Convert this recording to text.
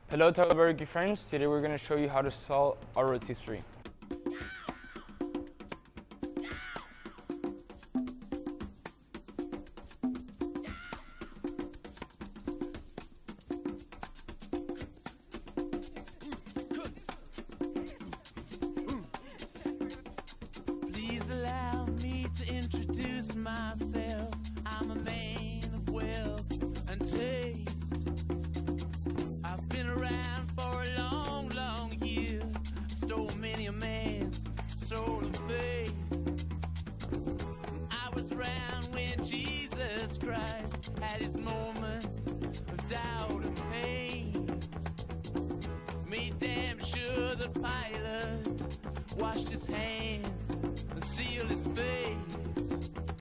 Hello Telebergy friends, today we're going to show you how to solve a rotisserie. Please allow me to introduce myself. I'm a man of wealth and taste. I've been around for a long, long year. Stole many a man's soul of faith. I was around when Jesus Christ had his moment of doubt and pain. Made damn sure that Pilate washed his hands and sealed his fate.